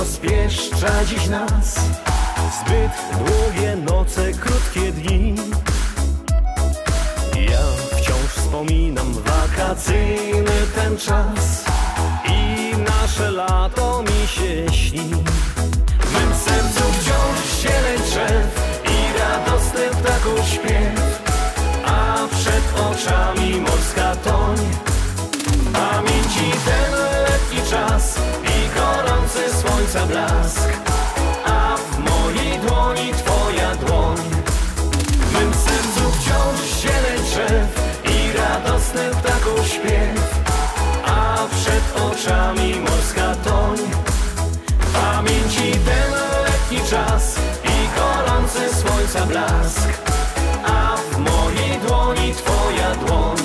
rozpieszcza dziś nas. Zbyt długie noce, krótkie dni. Ja wciąż wspominam wakacyjny ten czas i nasze lato mi się śni. W mym sercu wciąż zieleń drzew i radosny ptaków śpiew, a przed oczami morska toń. Pamięci ten letni czas i gorący słońca blask, a w mojej dłoni twoja dłoń. W mym sercu wciąż zieleń drzew i radosny ptaków śpiew, a przed oczami morska toń. Pamięci ten letni czas i gorący słońca blask, a w mojej dłoni twoja dłoń.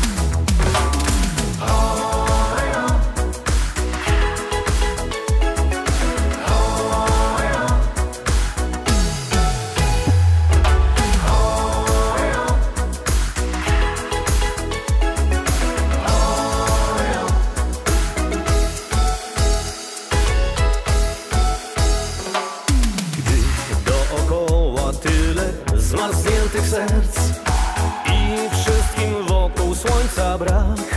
Zmarzniętych serc i wszystkim wokół słońca brak,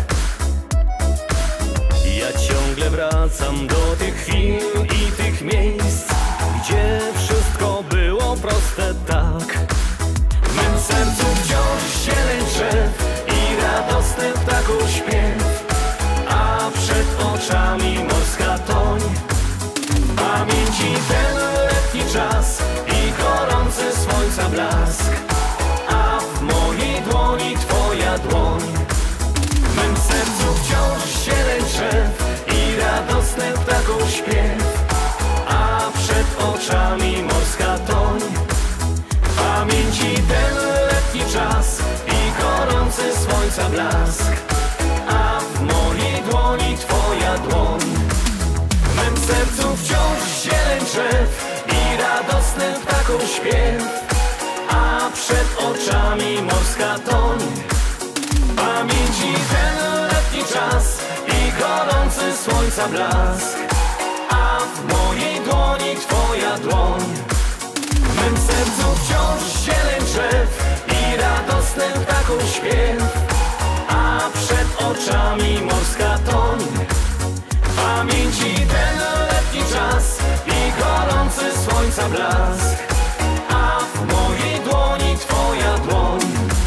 ja ciągle wracam do tych chwil i tych miejsc, gdzie wszystko było proste tak. W mym sercu wciąż zieleń drzew i radosny ptaków śpiew, a przed oczami morska toń. Pamięci ten letni czas i gorący słońca blask, a w mojej dłoni twoja dłoń. W mym sercu wciąż zieleń drzew i radosny ptaków śpiew, a przed oczami morska toń. Pamięci ten letni czas i gorący słońca blask, a w mojej dłoni twoja dłoń. W mym sercu wciąż zieleń drzew i radosny ptaków śpiew, a przed oczami morska toń. Pamięci ten letni czas i gorący słońca blask, a w mojej dłoni twoja dłoń. W mym sercu wciąż zieleń drzew i radosny ptaków śpiew, a przed oczami morska toń. Pamięci ten letni czas i gorący słońca blask, a w mojej dłoni twoja dłoń.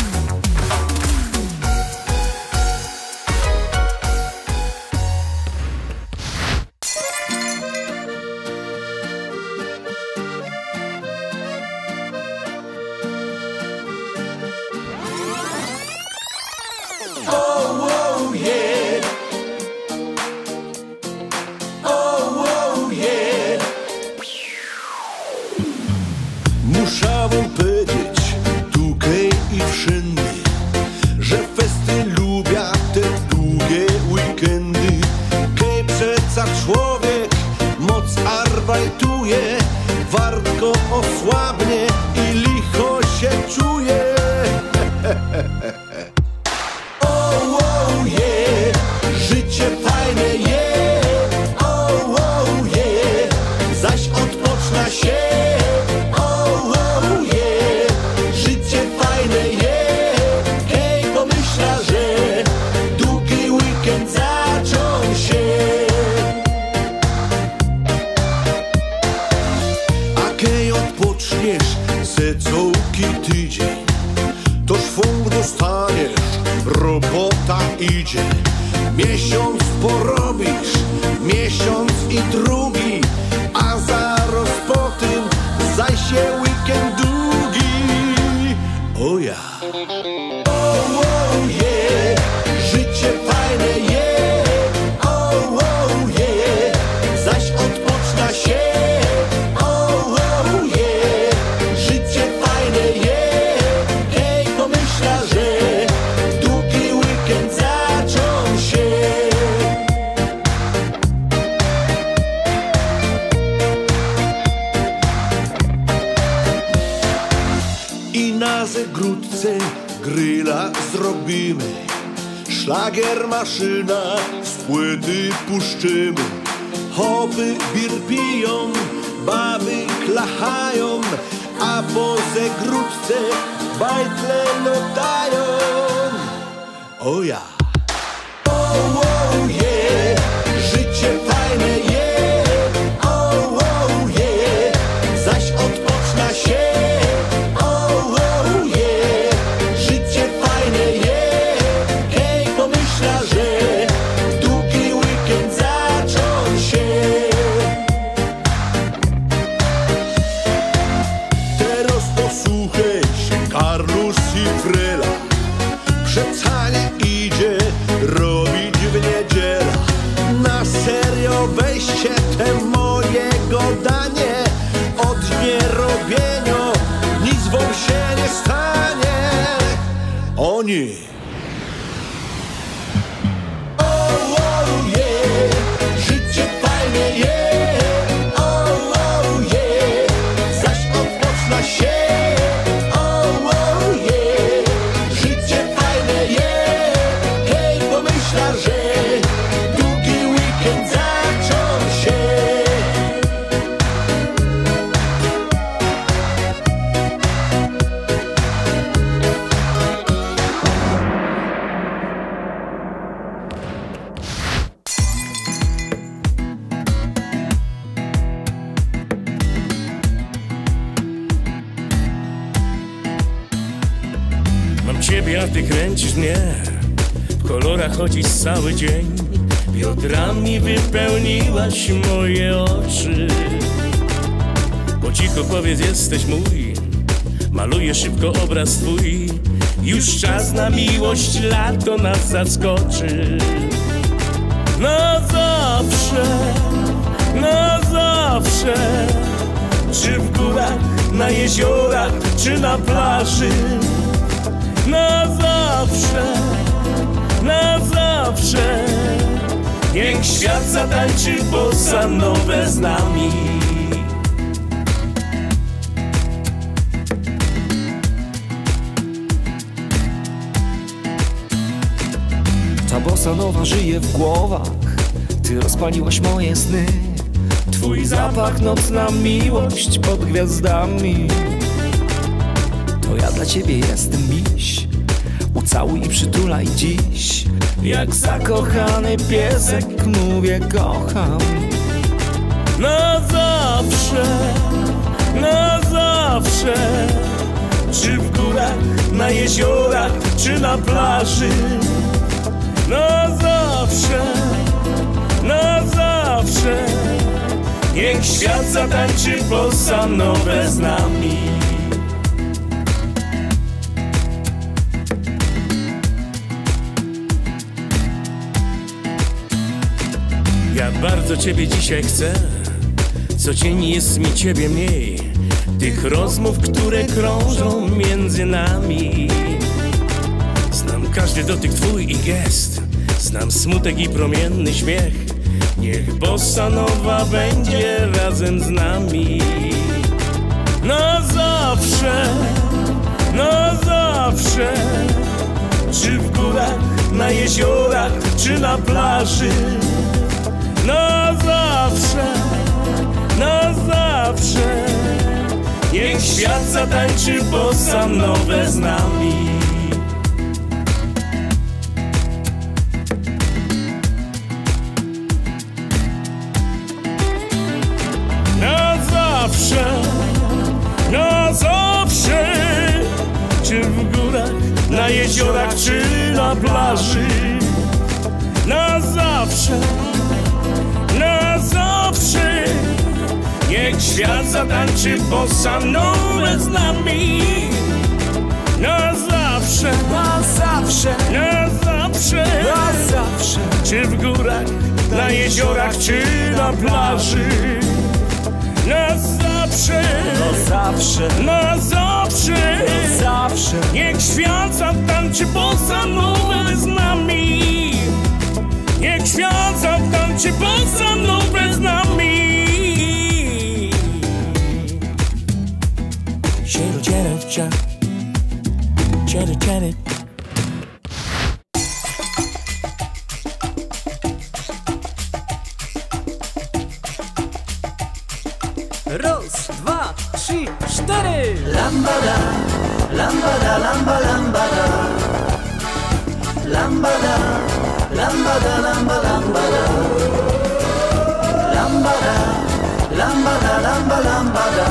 Muszę wam powiedzieć, tukaj i wszędzie, że festy lubię te długie weekendy. Kaj przeca człowiek moc arbajtuje, wartko osłabnie i licho się czuje. Oh, oh, yeah, życie fajne jest. Oh, oh, yeah, zaś odpoczna się. Całki tydzień, to szwung dostaniesz, robota idzie. Miesiąc porobisz, miesiąc i drugi, a zaraz po tym zajście weekend długi. O ja. Oh, oh, yeah, życie fajne jest. Oh, oh, yeah, zaś odpoczna się. Na zagródce gryla zrobimy, szlagier maszyna z płyty puszczymy. chowy bir piją, baby klachają, a po zegródce bajtle lotają. O ja! Oh, yeah, życie fajne jest, oh, yeah, zaś odpoczna się, oh, yeah, życie fajne jest, hej, pomyśla, że długi weekend zaczął się. Teraz posłuchaj się, Carlos i Frela, przecanie idzie robić w niedzielę. Na serio weźcie te mojego danie, od nierobienia nic wam się nie stanie. Oni oh, yeah, życie fajne jest, oh, yeah, zaś odpoczna się, oh, yeah, życie fajne jest, hej, pomyśla, że długi weekend zaczął się. Mam ciebie, a ty kręcisz mnie, w kolorach chodzisz cały dzień. Biodrami wypełniłaś moje oczy. Po cichu powiedz, jesteś mój, maluję szybko obraz twój. Już czas na miłość, lato nas zaskoczy. Na zawsze, na zawsze. Czy w górach, na jeziorach, czy na plaży. Na zawsze, na zawsze. Niech świat zatańczy bossa nowe z nami. Ta bossa nowa żyje w głowach, ty rozpaliłaś moje sny. Twój zapach, nocna miłość pod gwiazdami. To ja dla ciebie jestem miś, ucałuj i przytulaj dziś. Jak zakochany piesek mówię kocham. Na zawsze, na zawsze. Czy w górach, na jeziorach, czy na plaży. Na zawsze, na zawsze. Niech świat zatańczy bossa nowe z nami. Ja bardzo ciebie dzisiaj chcę, co dzień jest mi ciebie mniej. Tych rozmów, które krążą między nami. Znam każdy dotyk twój i gest, znam smutek i promienny śmiech. Niech bossa nowa będzie razem z nami. Na zawsze, na zawsze. Czy w górach, na jeziorach, czy na plaży. Na zawsze, na zawsze. Niech świat zatańczy bossa nowe z nami. Na zawsze, na zawsze. Czy w górach, na jeziorach, czy na plaży. Na zawsze, na zawsze. Niech świat zatańczy bossa nowe z nami. Na zawsze, Na zawsze, na zawsze. na zawsze. Czy w górach, na jeziorach, czy na plaży. Na zawsze, Na zawsze, na zawsze. na zawsze. Niech świat zatańczy bossa nowe z nami. Niech świat zatańczy bossa nowe z nami. Raz, dwa, trzy, cztery. Lambada, lambada, lamba, lambada. Lambada, lambada, lamba, lambada. Lambada, lambada, lamba, lambada.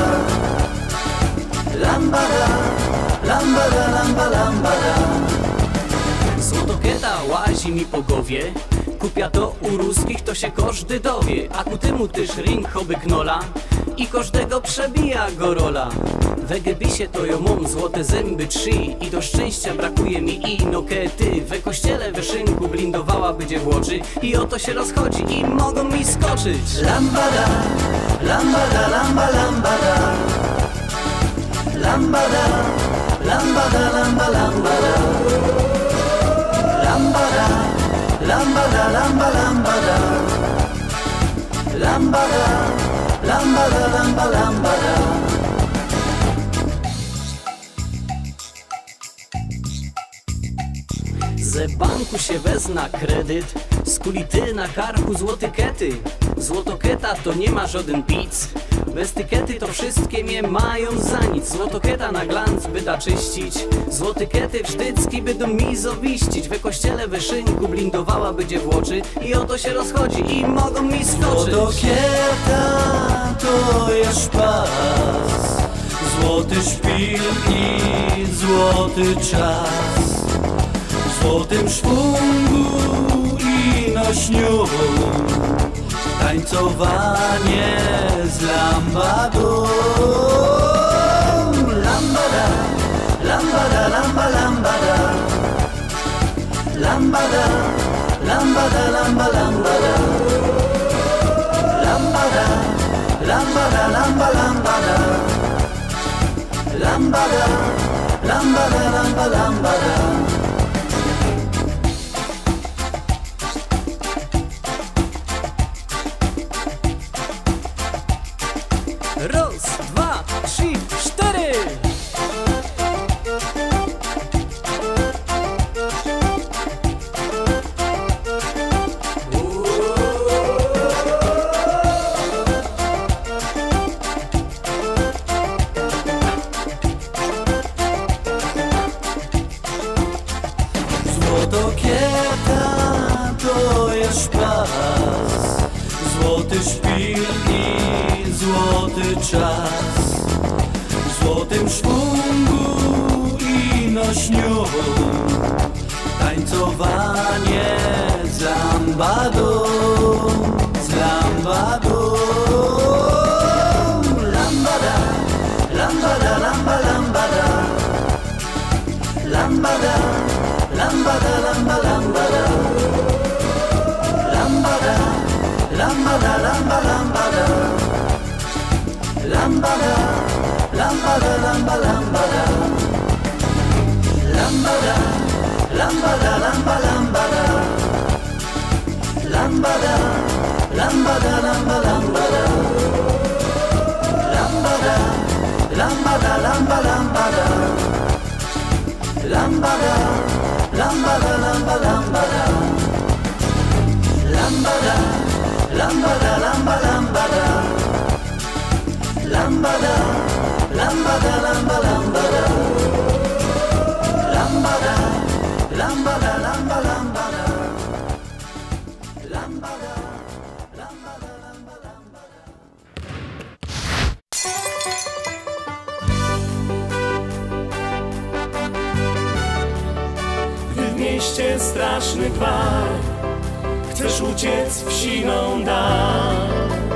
Lambada, lambada, lamba, lambada. Złotokieta łazi mi po głowie. Kupia to u ruskich, to się każdy dowie. A ku temu też ring choby knola i każdego przebija gorola. W Egebisie to ją mam złote zęby 3 i do szczęścia brakuje mi ino kety. We kościele we szynku blindowała będzie włoczy i oto się rozchodzi i mogą mi skoczyć. Lambada, lambada, lamba, lambada. Lambada, lambada, lamba, lambada. Lambada, lambada, lamba, lambada. Lambada, lambada, lamba, lambada. Ze banku się wezna kredyt, z kulity na karku złotykety. Złotoketa to nie ma żaden pic, bez tykety to wszystkie mnie mają za nic. Złotoketa na glanc by da czyścić, złotykety wżdycki by do mi zowiścić. We kościele we szynku blindowała będzie włoczy i oto się rozchodzi i mogą mi skoczyć. Złotokieta to jest pas, złoty szpil i złoty czas. W złotym szwungu i nośniu tańcowanie z lambadą. Lambada, lambada, lamba, lambada. Lambada, lambada, lamba, lambada. Lambada, lambada, lamba, lambada. Lambada, lambada, lamba, lambada. Raz, dwa, trzy, cztery. Złotokieta to jest pas, złoty szpil i złoty czas. W złotym szwungu i nośniu tańcowanie z lambadą, z lambadą. Lambada, lambada, lamba, lambada. Lambada, lambada, lamba, lambada. Lambada, lambada, lamba, lambada. Lambada, lambada, lamba, lambada. Lambada, lambada, lamba, lambada. Lambada, lambada, lamba, lambada. Lambada, lambada, lamba, lambada. Lambada, lambada, lamba, lambada. Lambada, lambada, lamba, lambada. Lambada, lambada, lamba, lambada. Lambada, lambada, lamba, lambada. Lambada, lambada, lamba, lambada. Gdy w mieście straszny gwar, chcesz uciec w siną dal.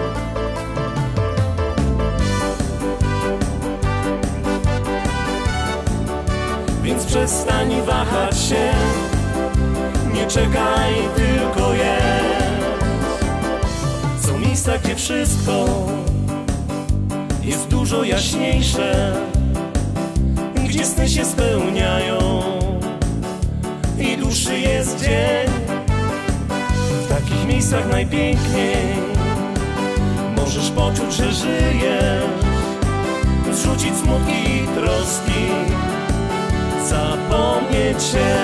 Więc przestań wahać się, nie czekaj, tylko jedź. Są miejsca, gdzie wszystko jest dużo jaśniejsze, gdzie sny się spełniają i dłuższy jest dzień. W takich miejscach najpiękniej możesz poczuć, że żyjesz, zrzucić smutki i troski, zapomnieć się.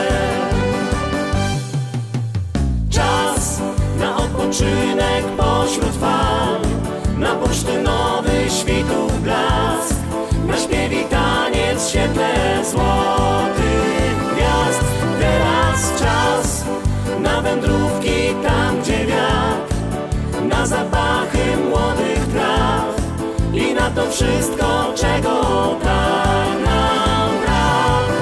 Czas na odpoczynek pośród fal, na bursztynowy świt. złotych gwiazd. Teraz czas na wędrówki tam, gdzie wiatr, na zapachy młodych traw i na to wszystko, czego tak nam brak.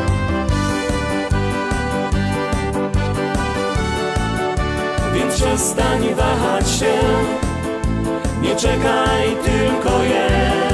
Więc przestań wahać się, nie czekaj, tylko jedz.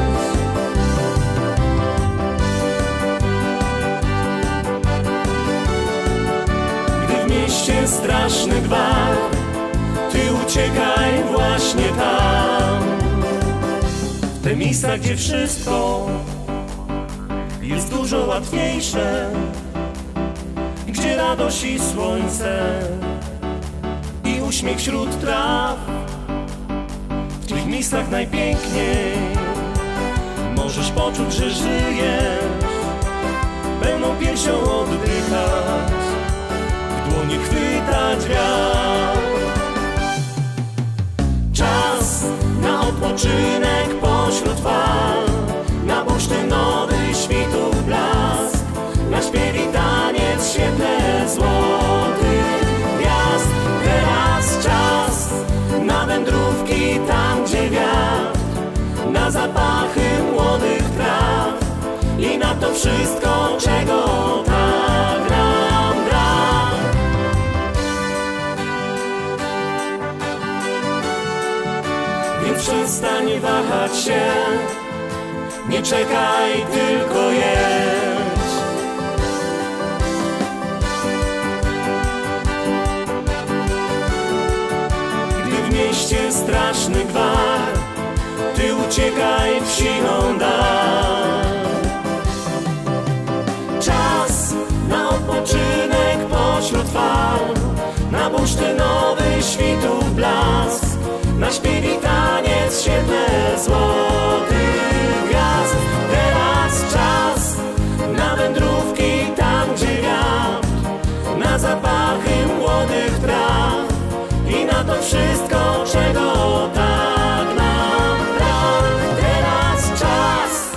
Gdy w mieście straszny gwar, ty uciekaj właśnie tam. W te miejsca, gdzie wszystko jest dużo łatwiejsze, gdzie radość i słońce i uśmiech wśród traw. W tych miejscach najpiękniej możesz poczuć, że żyjesz, pełną piersią oddychać, w dłonie chwytać wiatr. Czas na odpoczynek pośród fal, na bursztynowy świtów blask, na śpiew i taniec w świetle złotych gwiazd. Teraz czas na wędrówki tam, gdzie wiatr, na zapachy młodych traw i na to wszystko, czego tak nam brak. Więc przestań wahać się, nie czekaj, tylko jedź. Gdy w mieście straszny gwar, ty uciekaj w siną dal. Czas na odpoczynek pośród fal, na bursztynowy świtów blask, na śpiew i taniec w świetle złotych gwiazd. Teraz czas na wędrówki tam, gdzie wiatr, na zapachy młodych traw i na to wszystko, czego tak nam brak. Teraz czas.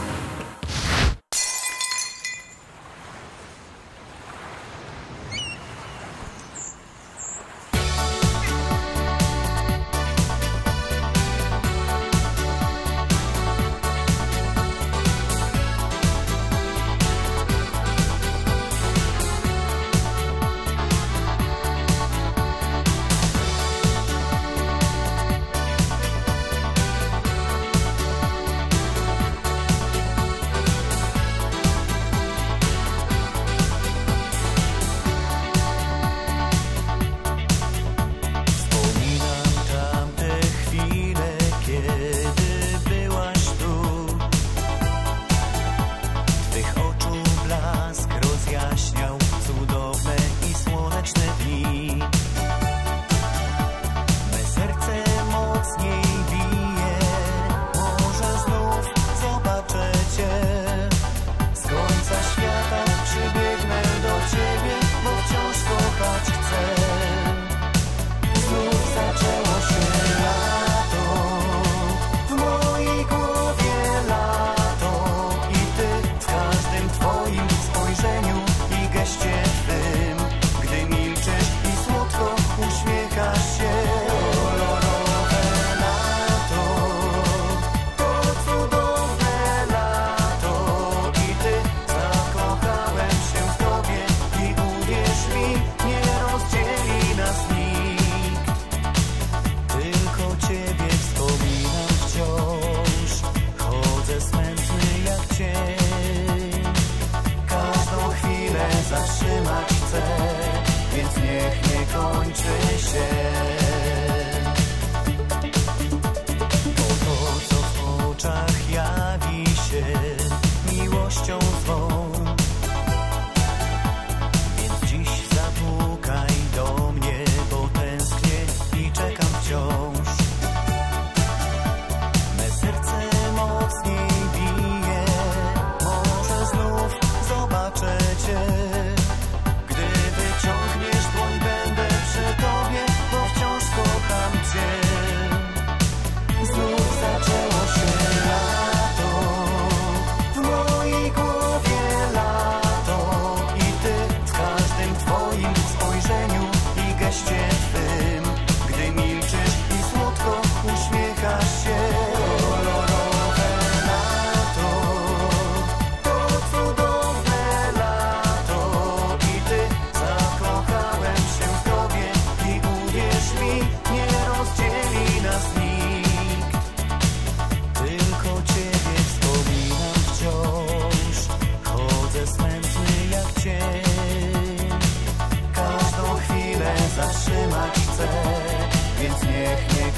Gdy wyciągniesz dłoń, będę przy tobie, bo wciąż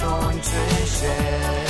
kończy się.